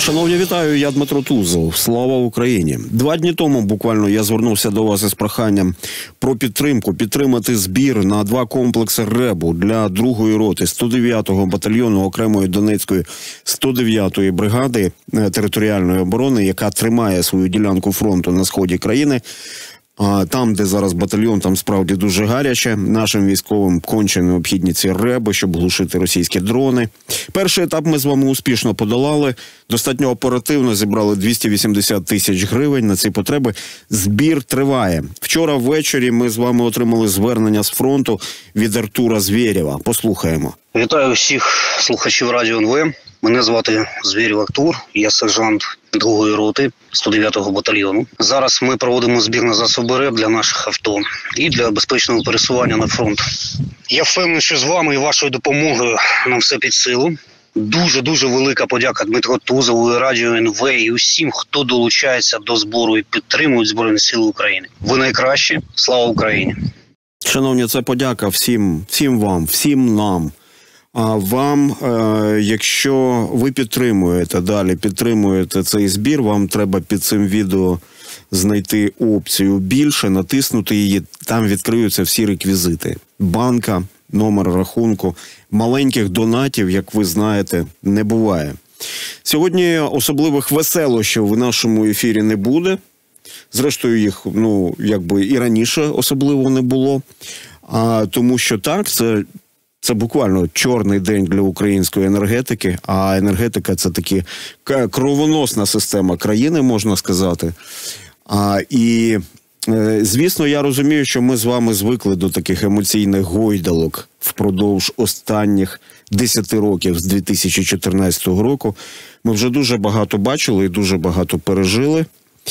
Шановні, вітаю, я Дмитро Тузов. Слава Україні. 2 дні тому буквально я звернувся до вас із проханням про підтримати збір на 2 комплекси РЕБу для 2-ї роти 109-го батальйону окремої Донецької 109-ї бригади територіальної оборони, яка тримає свою ділянку фронту на сході країни. Там, де зараз батальйон, там справді дуже гаряче. Нашим військовим конче необхідні ці РЕБи, щоб глушити російські дрони. Перший етап ми з вами успішно подолали. Достатньо оперативно зібрали 280 тисяч гривень на ці потреби. Збір триває. Вчора ввечері ми з вами отримали звернення з фронту від Артура Звєрєва. Послухаємо. Вітаю всіх слухачів Радіо НВ. Мене звати Звєрєв Артур, я сержант 2-ї роти 109-го батальйону. Зараз ми проводимо збір на засоби РЕБ для наших авто і для безпечного пересування на фронт. Я впевнений, що з вами і вашою допомогою нам все під силу. Дуже велика подяка Дмитру Тузову і Радіо НВ і усім, хто долучається до збору і підтримують Збройні Сили України. Ви найкращі. Слава Україні! Шановні, це подяка всім вам, всім нам. А вам, якщо ви підтримуєте цей збір, вам треба під цим відео знайти опцію «Більше», натиснути її, там відкриються всі реквізити. Банка, номер рахунку. Маленьких донатів, як ви знаєте, не буває. Сьогодні особливих веселощів в нашому ефірі не буде. Зрештою, їх, і раніше особливо не було. Тому що так, це буквально чорний день для української енергетики, а енергетика – це таки кровоносна система країни, можна сказати. І, звісно, я розумію, що ми з вами звикли до таких емоційних гойдалок впродовж останніх 10 років, з 2014 року. Ми вже дуже багато бачили і дуже багато пережили.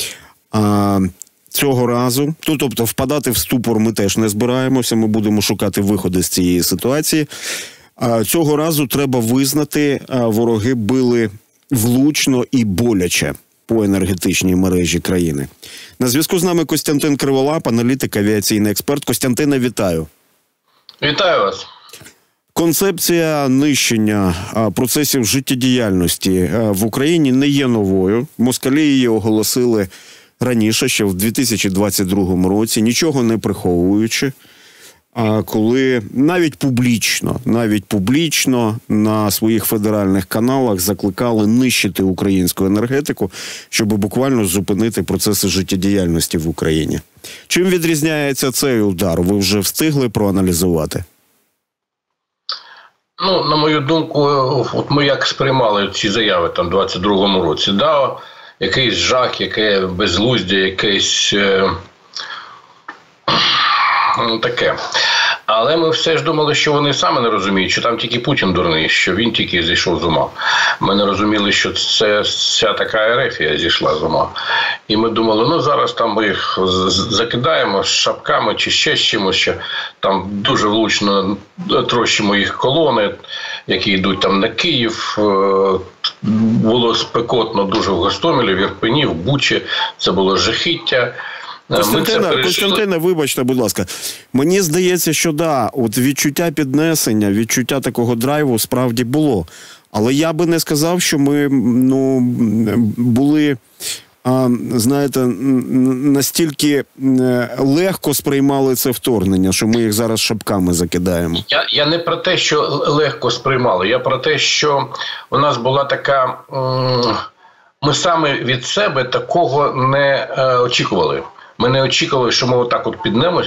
Цього разу, тобто впадати в ступор ми теж не збираємося, ми будемо шукати виходи з цієї ситуації. Цього разу треба визнати, вороги били влучно і боляче по енергетичній мережі країни. На зв'язку з нами Костянтин Криволап, аналітик, авіаційний експерт. Костянтине, вітаю. Вітаю вас. Концепція нищення процесів життєдіяльності в Україні не є новою. Москалі її оголосили раніше, ще в 2022 році, нічого не приховуючи, коли навіть публічно на своїх федеральних каналах закликали нищити українську енергетику, щоб буквально зупинити процеси життєдіяльності в Україні. Чим відрізняється цей удар? Ви вже встигли проаналізувати? На мою думку, ми як сприймали ці заяви там в 22-му році, якийсь жах, яке безглуздя, якесь таке. Але ми все ж думали, що вони самі не розуміють, що там тільки Путін дурний, що він тільки зійшов з ума. Ми не розуміли, що це вся така ерефія зійшла з ума. І ми думали, зараз там ми їх закидаємо з шапками чи ще з чимось, що там дуже влучно трощимо їх колони, які йдуть там на Київ. Було спекотно дуже в Гостомелі, в Ірпені, в Бучі. Це було жахіття. Костянтине, вибачте, будь ласка. Мені здається, що от відчуття піднесення, відчуття такого драйву справді було. Але я би не сказав, що ми були, настільки легко сприймали це вторгнення, що ми їх зараз шапками закидаємо. Я не про те, що легко сприймали. Я про те, що у нас була така... Ми саме від себе такого не очікували. Ми не очікували, що ми отак от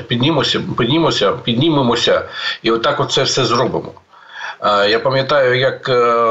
піднімемося і отак це все зробимо. Я пам'ятаю, як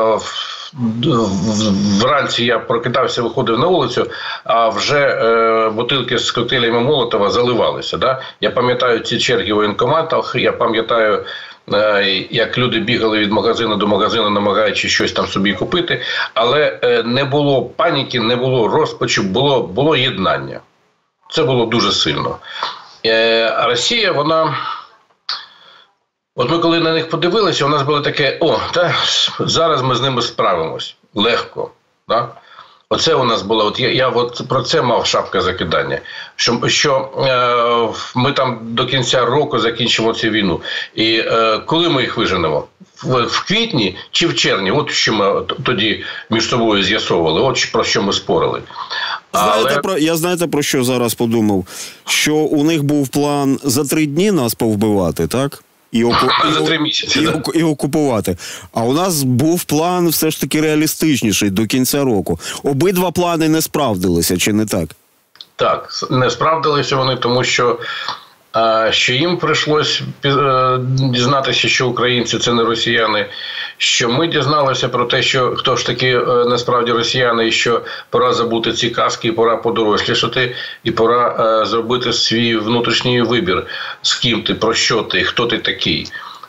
вранці я прокидався, виходив на вулицю, а вже бутилки з коктейлями Молотова заливалися. Я пам'ятаю ці черги в воєнкоматах, я пам'ятаю, як люди бігали від магазину до магазину, намагаючись щось там собі купити. Але не було паніки, не було розпачу, було єднання. Це було дуже сильно. А Росія, вона... От ми коли на них подивилися, у нас було таке, зараз ми з ними справимось. Легко. Оце у нас було, я про це мав шапка закидання. Що ми там до кінця року закінчимо цю війну. І коли ми їх виженемо? в квітні чи в червні. От що ми тоді між собою з'ясовували, от про що ми спорили. Знаєте, про що зараз подумав? Що у них був план за 3 дні нас повбивати, так? За 3 місяці, і окупувати. А у нас був план все ж таки реалістичніший до кінця року. Обидва плани не справдилися, чи не так? Так, не справдилися вони, тому що їм прийшлось дізнатися, що українці – це не росіяни, що ми дізналися про те, що хто ж таки насправді росіяни, і що пора забути ці казки, і пора подорослішати, і пора зробити свій внутрішній вибір, з ким ти, про що ти, хто ти такий.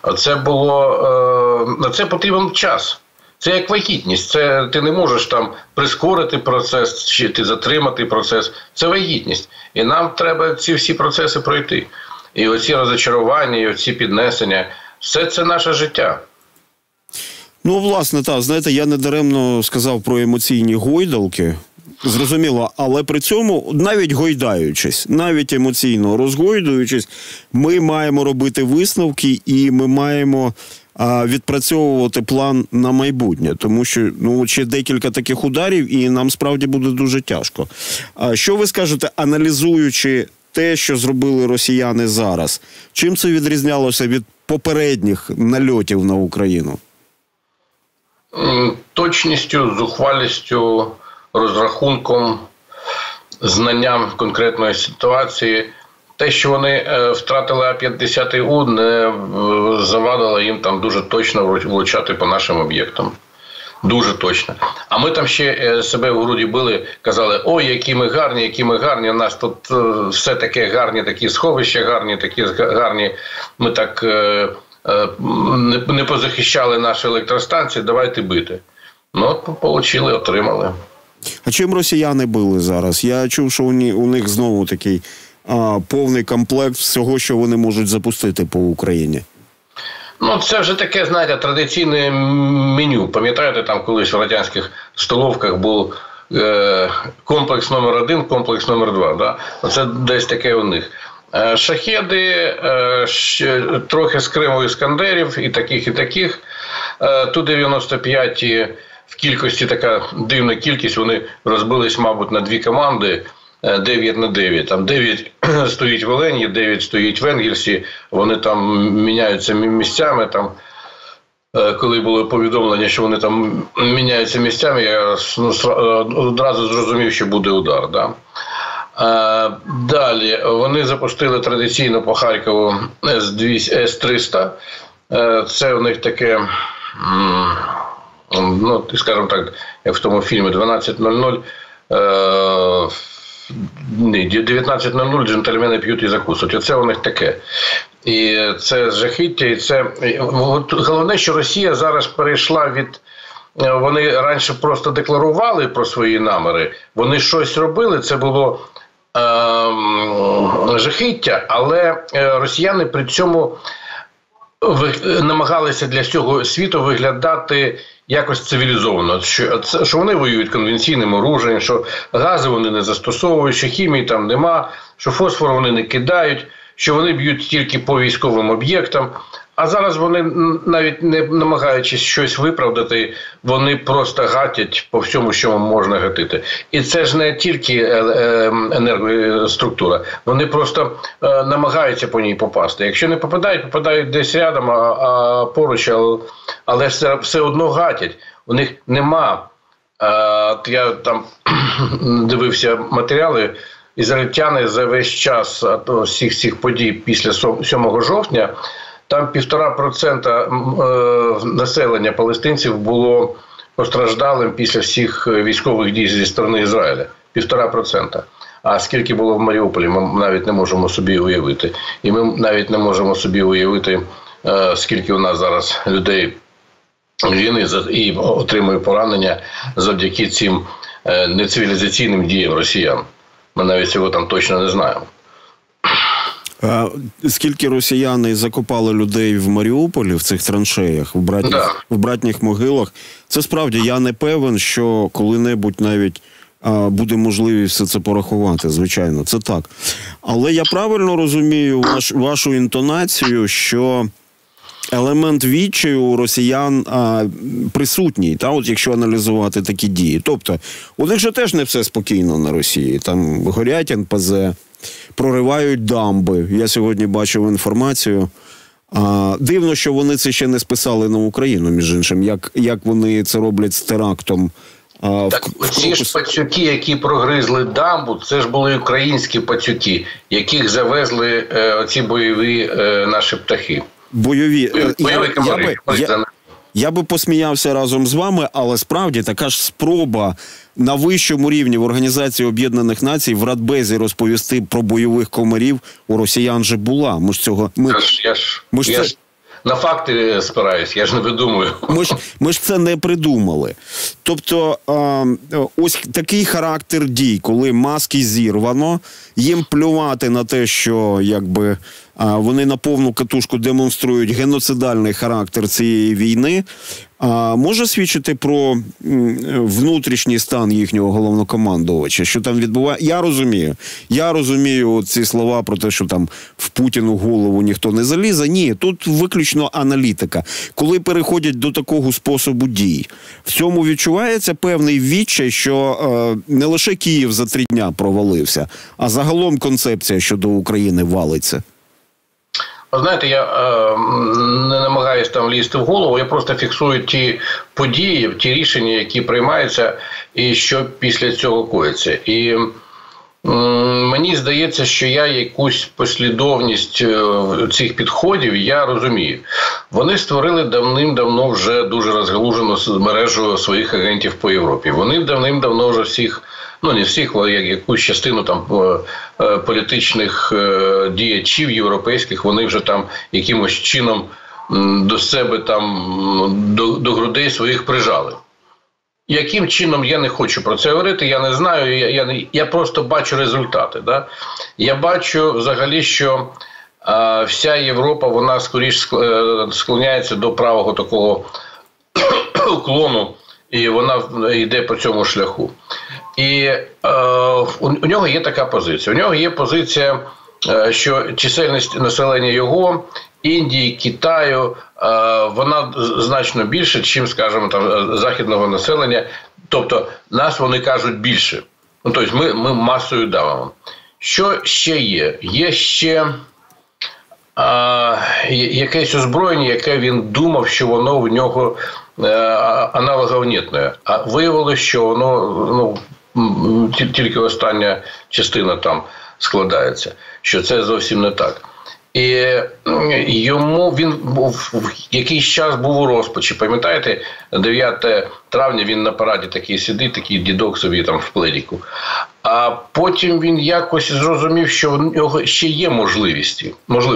На це потрібен час. Це як вагітність. Це ти не можеш там прискорити процес, чи ти затримати процес. Це вагітність. І нам треба ці всі процеси пройти. І оці розчарування, і оці піднесення – все це наше життя. Ну, власне, так. Знаєте, я недаремно сказав про емоційні гойдалки. Зрозуміло, але при цьому, навіть гойдаючись, навіть емоційно розгойдуючись, ми маємо робити висновки і ми маємо відпрацьовувати план на майбутнє, тому що ще декілька таких ударів і нам справді буде дуже тяжко. Що ви скажете, аналізуючи те, що зробили росіяни зараз? Чим це відрізнялося від попередніх нальотів на Україну? Точністю, зухвалістю, розрахунком, знанням конкретної ситуації. Те, що вони втратили А-50У, не завадило їм там дуже точно влучати по нашим об'єктам. Дуже точно. А ми там ще себе в груді били, казали, ой, які ми гарні, у нас тут все таке гарні, такі сховища гарні, такі гарні. Ми так не позахищали наші електростанції, давайте бити. Получили, отримали. А чим росіяни били зараз? Я чув, що у них знову такий повний комплект всього, що вони можуть запустити по Україні. Це вже таке, знаєте, традиційне меню. Пам'ятаєте, там колись в радянських столовках був комплекс номер 1, комплекс номер 2. Да? Оце десь таке у них. Шахеди, трохи з Криму іскандерів, і таких. Ту-95 в кількості, така дивна кількість, вони розбились, мабуть, на 2 команди. 9/9. Там 9 стоїть в Олені, 9 стоїть в Енгельсі. Вони там міняються місцями. Там, коли було повідомлення, що вони там міняються місцями, я одразу зрозумів, що буде удар. Да? Далі вони запустили традиційно по Харкову С-300. Це у них таке, скажімо так, як в тому фільмі 12:00. 19:00 джентльмени п'ють і закусують. Оце у них таке. І це жахіття. І це головне, що Росія зараз перейшла від... Вони раніше просто декларували про свої наміри. Вони щось робили. Це було жахіття. Але росіяни при цьому намагалися для всього світу виглядати якось цивілізовано, що вони воюють конвенційним оружієм, що гази вони не застосовують, що хімії там нема, що фосфор вони не кидають, що вони б'ють тільки по військовим об'єктам. А зараз вони, навіть не намагаючись щось виправдати, вони просто гатять по всьому, що можна гатити. І це ж не тільки енергоструктура, вони просто намагаються по ній попасти. Якщо не попадають десь рядом, а поруч, але все одно гатять. У них нема, я там дивився матеріали, ізраїльтяни за весь час всіх цих подій після 7 жовтня, там 1,5% населення палестинців було постраждалим після всіх військових дій зі сторони Ізраїля. 1,5%. А скільки було в Маріуполі, ми навіть не можемо собі уявити. І ми навіть не можемо собі уявити, скільки у нас зараз людей війни і отримує поранення завдяки цим нецивілізаційним діям росіян. Ми навіть цього там точно не знаємо. Скільки росіяни закопали людей в Маріуполі, в цих траншеях, в братніх могилах, це справді, я не певен, що коли-небудь навіть буде можливість все це порахувати, звичайно, це так. Але я правильно розумію вашу інтонацію, що елемент відчаю у росіян присутній, от якщо аналізувати такі дії. Тобто, у них же теж не все спокійно на Росії. Там горять НПЗ, проривають дамби. Я сьогодні бачив інформацію. Дивно, що вони це ще не списали на Україну, між іншим. Як вони це роблять з терактом. Так, ці ж пацюки, які прогризли дамбу, це ж були українські пацюки, яких завезли ці бойові наші птахи. Бойові комари. Я би посміявся разом з вами, але справді така ж спроба на вищому рівні в Організації Об'єднаних Націй в Радбезі розповісти про бойових комарів у росіян же була. Я ж на факти спираюсь, я ж не видумую. Ми ж це не придумали. Тобто, ось такий характер дій, коли маски зірвано, їм плювати на те, що якби вони на повну катушку демонструють геноцидальний характер цієї війни, може свідчити про внутрішній стан їхнього головнокомандувача, що там відбувається. Я розумію ці слова про те, що там в Путіну голову ніхто не залізе. Ні, тут виключно аналітика. Коли переходять до такого способу дій, в цьому відчувається певний відчай, що не лише Київ за 3 дня провалився, а загалом концепція щодо України валиться. Знаєте, я не намагаюся там лізти в голову, я просто фіксую ті події, ті рішення, які приймаються і що після цього коїться. І мені здається, що я якусь послідовність цих підходів, я розумію. Вони створили давним-давно вже дуже розгалужену мережу своїх агентів по Європі. Вони давним-давно вже всіх, не всіх, але якусь частину там політичних діячів європейських, вони вже там якимось чином до себе там, до грудей своїх прижали. Яким чином, я не хочу про це говорити, я не знаю, я просто бачу результати. Да? Я бачу взагалі, що вся Європа, вона скоріш склоняється до правого такого уклону, і вона йде по цьому шляху. І у нього є така позиція. У нього є позиція, що чисельність населення його, Індії, Китаю, вона значно більше, чим, скажімо, там, західного населення. Тобто, нас вони кажуть більше. Тобто, ми масою давимо. Що ще є? Є ще якесь озброєння, яке він думав, що воно в нього аналоговнітне. А виявилося, що воно тільки остання частина там складається. Що це зовсім не так. І він в якийсь час був у розпачі. Пам'ятаєте, 9 травня він на параді такий сидить, такий дідок собі там в пледіку. А потім він якось зрозумів, що в нього ще є можливості.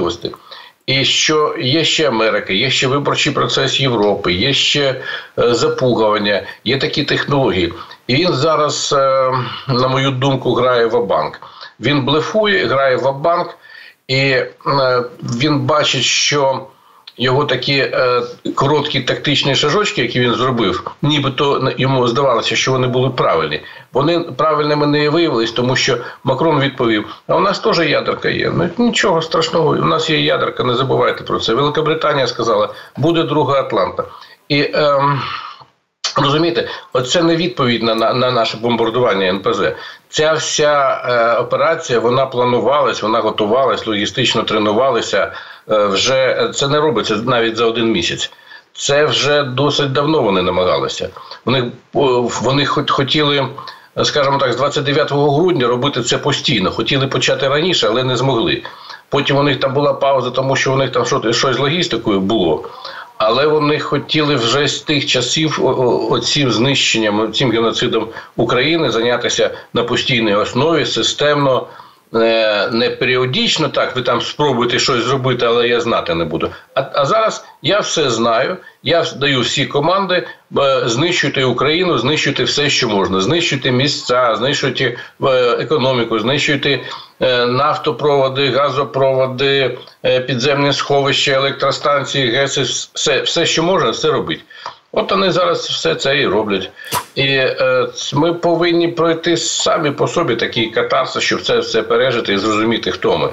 І що є ще Америка, є ще виборчий процес Європи, є ще запугування, є такі технології. І він зараз, на мою думку, грає ва-банк. Він блефує, грає ва-банк. І він бачить, що його такі короткі тактичні шажочки, які він зробив, нібито йому здавалося, що вони були правильні. Вони правильними не виявились, тому що Макрон відповів, а у нас теж ядерка є. Нічого страшного, у нас є ядерка, не забувайте про це. Великобританія сказала, буде друга Атланта. І розумієте, оце не відповідь на наше бомбардування НПЗ. Ця вся операція, вона планувалась, вона готувалась, логістично тренувалася. Вже це не робиться навіть за 1 місяць. Це вже досить давно вони намагалися. Вони хотіли, скажімо так, з 29 грудня робити це постійно. Хотіли почати раніше, але не змогли. Потім у них там була пауза, тому що у них там щось з логістикою було. Але вони хотіли вже з тих часів оцим знищенням, цим геноцидом України зайнятися на постійній основі, системно, не періодично, так, ви там спробуєте щось зробити, але я знати не буду. А зараз я все знаю, я даю всі команди, знищуйте Україну, знищуйте все, що можна. Знищуйте місця, знищуйте економіку, знищуйте нафтопроводи, газопроводи, підземні сховища, електростанції, ГЕСи, все, що можна, все робить. От вони зараз все це і роблять. І ми повинні пройти самі по собі такий катарсис, щоб це все пережити і зрозуміти, хто ми.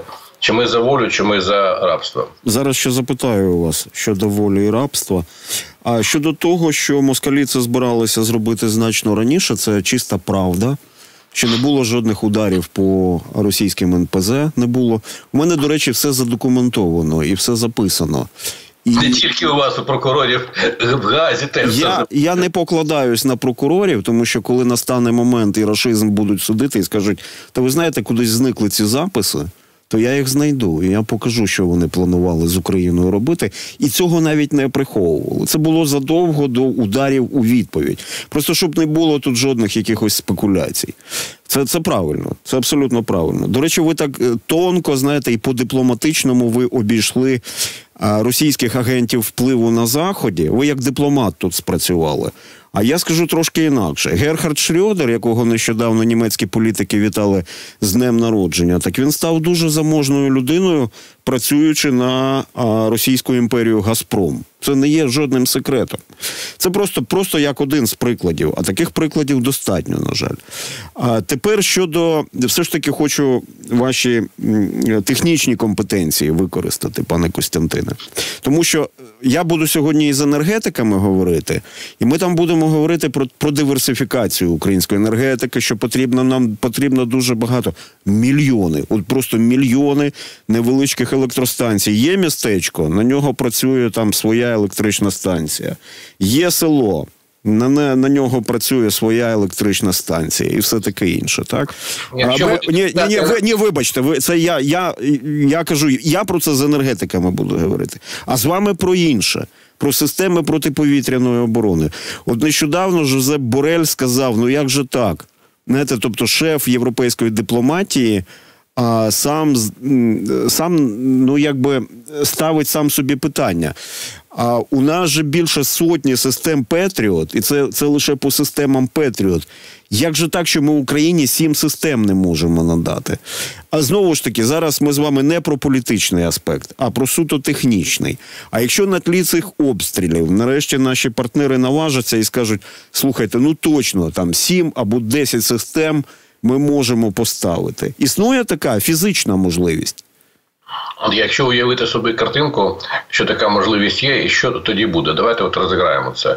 Чи ми за волю, чи ми за рабство? Зараз ще запитаю у вас щодо волі і рабства. А щодо того, що москалі це збиралися зробити значно раніше, це чиста правда. Що не було жодних ударів по російським НПЗ, не було. У мене, до речі, все задокументовано і все записано. І не тільки у вас, у прокурорів в Гаазі теж. Я не покладаюсь на прокурорів, тому що коли настане момент і рашизм будуть судити і скажуть, та ви знаєте, кудись зникли ці записи, то я їх знайду, і я покажу, що вони планували з Україною робити. І цього навіть не приховували. Це було задовго до ударів у відповідь. Просто щоб не було тут жодних якихось спекуляцій. Це правильно, це абсолютно правильно. До речі, ви так тонко, знаєте, і по-дипломатичному ви обійшли російських агентів впливу на Заході. Ви як дипломат тут спрацювали. А я скажу трошки інакше. Герхард Шрьодер, якого нещодавно німецькі політики вітали з днем народження, так він став дуже заможною людиною, працюючи на Російську імперію «Газпром». Це не є жодним секретом. Це просто як один з прикладів. А таких прикладів достатньо, на жаль. А тепер щодо... Все ж таки хочу ваші технічні компетенції використати, пане Костянтине. Тому що я буду сьогодні із енергетиками говорити, і ми там будемо говорити про диверсифікацію української енергетики, що нам потрібно дуже багато. Мільйони, от просто мільйони невеличких електростанцій. Є містечко, на нього працює там своя електрична станція. Є село, на нього працює своя електрична станція і все таке інше, так? Вибачте, це я кажу, я про це з енергетиками буду говорити. А з вами про інше. Про системи протиповітряної оборони. От нещодавно Жозеп Борель сказав, ну як же так? Знаєте, тобто шеф європейської дипломатії сам ставить сам собі питання. А у нас же більше сотні систем Петріот, і це лише по системам Петріот. Як же так, що ми Україні 7 систем не можемо надати? А знову ж таки, зараз ми з вами не про політичний аспект, а про суто технічний. А якщо на тлі цих обстрілів нарешті наші партнери наважаться і скажуть, слухайте, ну точно, там 7 або 10 систем ми можемо поставити. Існує така фізична можливість? От якщо уявити собі картинку, що така можливість є, і що тоді буде, давайте от розіграємо це.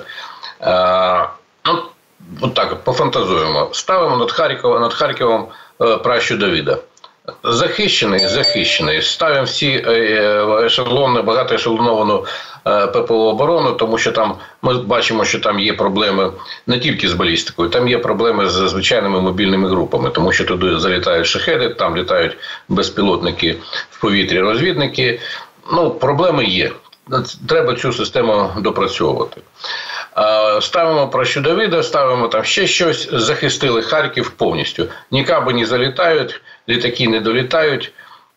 От так, пофантазуємо. Ставимо над Харковом пращу Давида. Захищений. Ставимо всі багатоешелоновану ППО оборону, тому що там ми бачимо, що там є проблеми не тільки з балістикою, там є проблеми з звичайними мобільними групами, тому що туди залітають шахеди, там літають безпілотники в повітрі, розвідники. Ну, проблеми є. Треба цю систему допрацьовувати. Ставимо пращу Давида, ставимо там ще щось, захистили Харків повністю. Ні каби не залітають, літаки не долітають.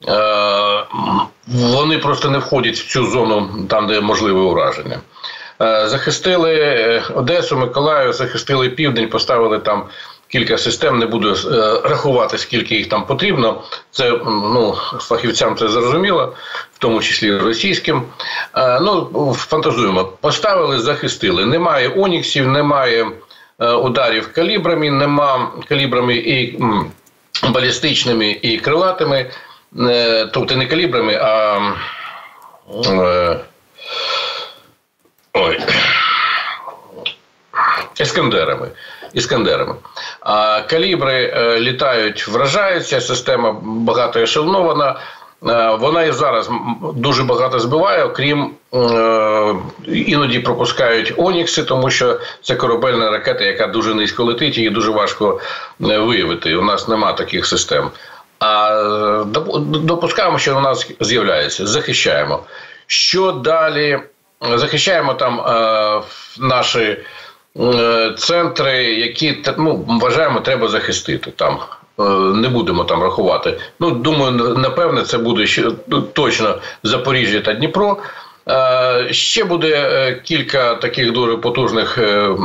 Вони просто не входять в цю зону, там, де можливе ураження. Захистили Одесу, Миколаїв, захистили Південь, поставили там кілька систем, не буду рахувати, скільки їх там потрібно. Це, фахівцям це зрозуміло, в тому числі російським. Фантазуємо. Поставили, захистили. Немає оніксів, немає ударів калібрами і балістичними, і крилатими. Тобто не калібрами, а Іскандерами. А калібри літають, вражаються, система багатоешелонована. Вона і зараз дуже багато збиває, окрім іноді пропускають онікси, тому що це корабельна ракета, яка дуже низько летить, її дуже важко виявити. У нас нема таких систем. А допускаємо, що у нас з'являється. Захищаємо. Що далі? Захищаємо там наші центри, які вважаємо, треба захистити. Там не будемо там рахувати. Думаю, напевне, це буде точно Запоріжжя та Дніпро. Ще буде кілька таких дуже потужних,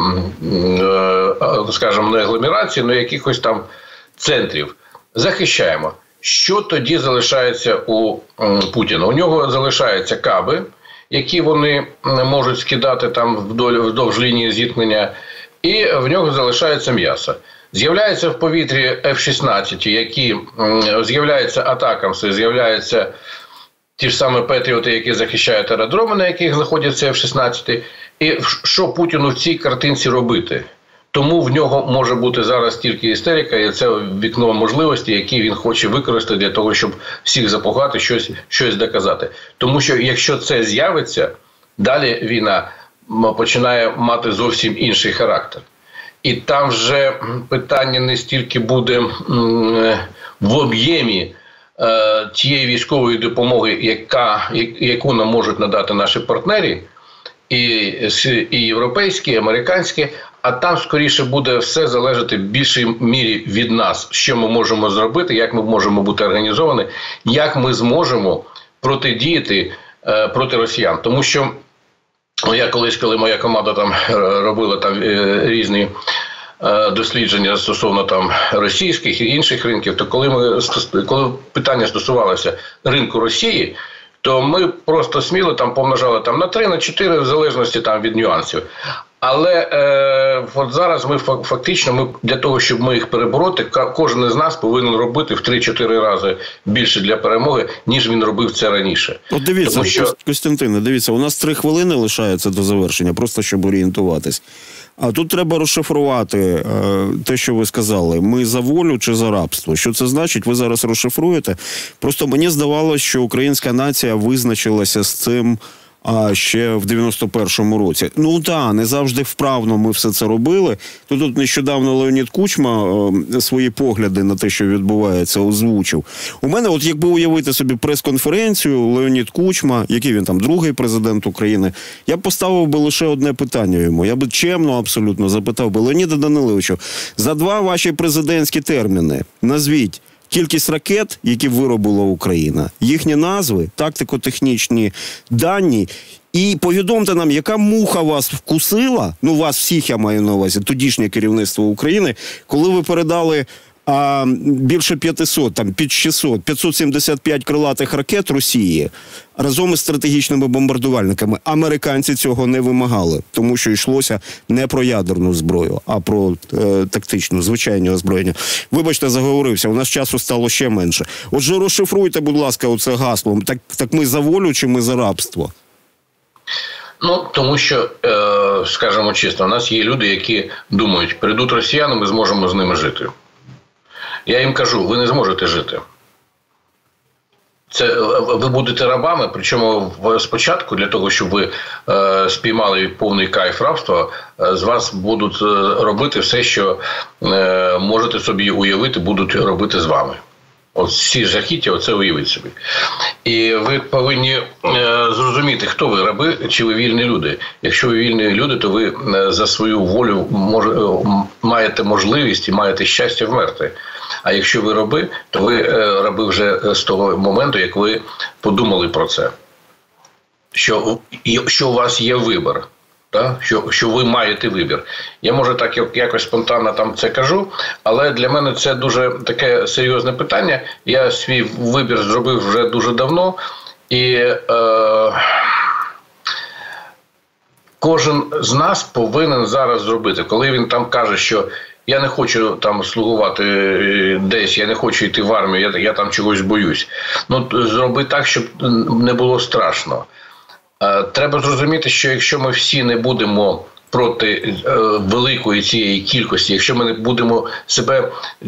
скажімо, не агломерацій, але якихось там центрів. Захищаємо. Що тоді залишається у Путіна? У нього залишаються каби, які вони можуть скидати там вдовж лінії зіткнення, і в нього залишається м'ясо. З'являються в повітрі F-16, які з'являються атакамси, з'являються ті ж самі Петріоти, які захищають аеродроми, на яких знаходяться F-16. І що Путіну в цій картинці робити? Тому в нього може бути зараз тільки істерика, і це вікно можливості, які він хоче використати для того, щоб всіх запугати, щось доказати. Тому що якщо це з'явиться, далі війна починає мати зовсім інший характер. І там вже питання не стільки буде в об'ємі тієї військової допомоги, яку нам можуть надати наші партнери, і європейські, і американські, а там скоріше буде все залежати в більшій мірі від нас, що ми можемо зробити, як ми можемо бути організовані, як ми зможемо протидіяти проти росіян. Тому що я колись, коли моя команда там робила там різні дослідження стосовно там російських і інших ринків, то коли питання стосувалося ринку Росії, то ми просто сміло там помножали там на 3, на 4, в залежності там від нюансів. Але от зараз ми фактично для того, щоб ми їх перебороти, кожен із нас повинен робити в 3-4 рази більше для перемоги, ніж він робив це раніше. От дивіться, Костянтине, дивіться, у нас 3 хвилини лишається до завершення, просто щоб орієнтуватись. А тут треба розшифрувати те, що ви сказали. Ми за волю чи за рабство? Що це значить? Ви зараз розшифруєте. Просто мені здавалося, що українська нація визначилася з цим ще в 91-му році. Ну так, не завжди вправно ми все це робили. Тут нещодавно Леонід Кучма свої погляди на те, що відбувається, озвучив. У мене, от якби уявити собі прес-конференцію, Леонід Кучма, який він там, 2-й президент України, я б поставив би лише одне питання йому. Я би чемно абсолютно запитав би: Леоніда Даниловичу, за 2 ваші президентські терміни назвіть кількість ракет, які виробила Україна, їхні назви, тактико-технічні дані, і повідомте нам, яка муха вас вкусила, ну вас всіх я маю на увазі, тодішнє керівництво України, коли ви передали більше 500, там під 600, 575 крилатих ракет Росії разом із стратегічними бомбардувальниками. Американці цього не вимагали, тому що йшлося не про ядерну зброю, а про тактичну, звичайне озброєння. Вибачте, заговорився, у нас часу стало ще менше. Отже, розшифруйте, будь ласка, оце гасло. Так ми за волю чи ми за рабство? Ну, тому що, скажімо чесно, у нас є люди, які думають, прийдуть росіяни, ми зможемо з ними жити. Я їм кажу, ви не зможете жити. Ви будете рабами, причому спочатку, для того, щоб ви спіймали повний кайф рабства, з вас будуть робити все, що можете собі уявити, будуть робити з вами. От всі жахіття, оце уявіть собі. І ви повинні зрозуміти, хто ви, раби чи ви вільні люди. Якщо ви вільні люди, то ви за свою волю маєте можливість і маєте щастя вмерти. А якщо ви раби, то ви раби вже з того моменту, як ви подумали про це. Що у вас є вибір. Так? Що ви маєте вибір. Я, може, так якось спонтанно там це кажу, але для мене це дуже таке серйозне питання. Я свій вибір зробив вже дуже давно. І кожен з нас повинен зараз зробити. Коли він там каже, що я не хочу там слугувати десь, я не хочу йти в армію, я там чогось боюсь. Ну, зроби так, щоб не було страшно. Треба зрозуміти, що якщо ми всі не будемо проти великої цієї кількості, якщо ми не будемо себе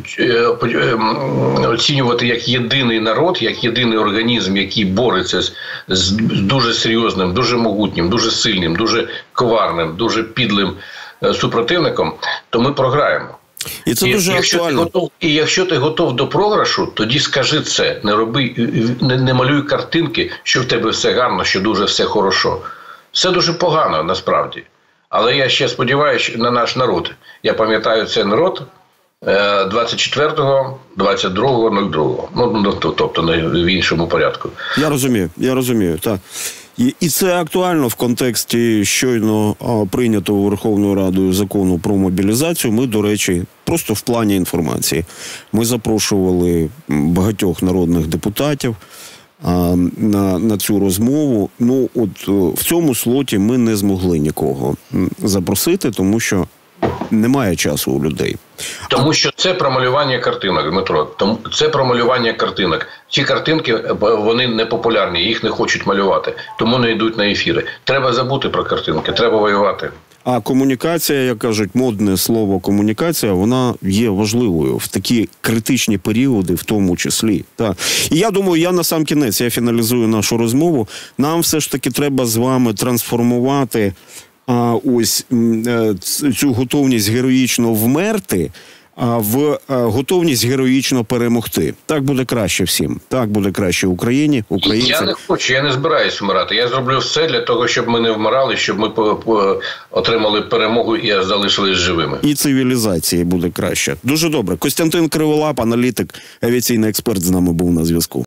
оцінювати як єдиний народ, як єдиний організм, який бореться з дуже серйозним, дуже могутнім, дуже сильним, дуже коварним, дуже підлим супротивником, то ми програємо. І це дуже актуально. І якщо ти готов до програшу, тоді скажи це. Не малюй картинки, що в тебе все гарно, що дуже все хорошо. Все дуже погано, насправді. Але я ще сподіваюся на наш народ. Я пам'ятаю цей народ 24-го, 22-го, 02-го. Ну, тобто в іншому порядку. Я розумію, так. І це актуально в контексті щойно прийнятого Верховною Радою закону про мобілізацію. Ми, до речі, просто в плані інформації. Ми запрошували багатьох народних депутатів на цю розмову. Ну, от в цьому слоті ми не змогли нікого запросити, тому що Немає часу у людей. Тому що це про малювання картинок, Дмитро. Це про малювання картинок. Ці картинки, вони не популярні, їх не хочуть малювати. Тому не йдуть на ефіри. Треба забути про картинки, треба воювати. А комунікація, як кажуть, модне слово комунікація, вона є важливою в такі критичні періоди, в тому числі. Так. І я думаю, я на сам кінець, я фіналізую нашу розмову, нам все ж таки треба з вами трансформувати ось цю готовність героїчно вмерти в готовність героїчно перемогти. Так буде краще всім. Так буде краще Україні, українцям. Я не хочу, я не збираюсь вмирати. Я зроблю все для того, щоб ми не вмирали, щоб ми отримали перемогу і залишились живими. І цивілізації буде краще. Дуже добре. Костянтин Криволап, аналітик, авіаційний експерт, з нами був на зв'язку.